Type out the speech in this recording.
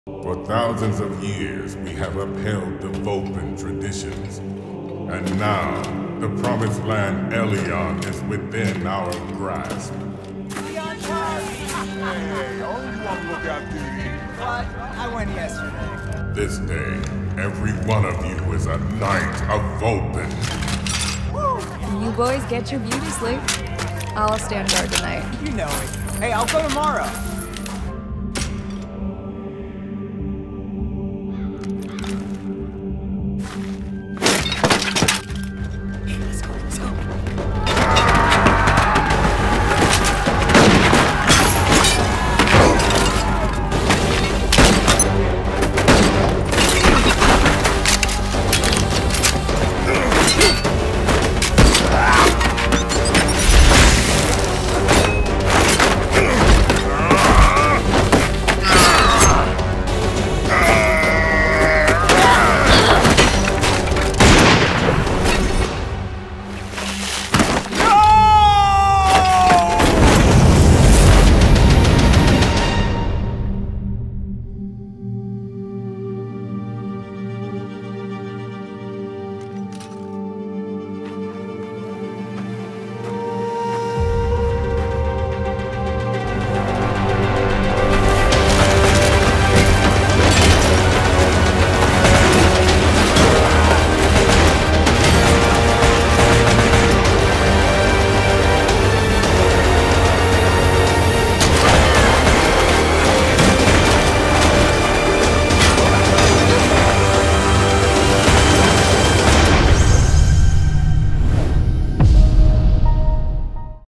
For thousands of years, we have upheld the Vulcan traditions. And now, the promised land Elion is within our grasp. Hey, only one look out duty. What? I went yesterday. This day, every one of you is a knight of Vulcan. You boys get your beauty sleep. I'll stand guard tonight. You know it. Hey, I'll go tomorrow.